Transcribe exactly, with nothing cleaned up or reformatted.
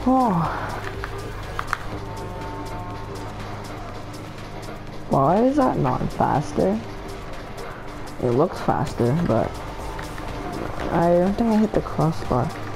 Oh. Why is that not faster? It looks faster, but I don't think I hit the crossbar.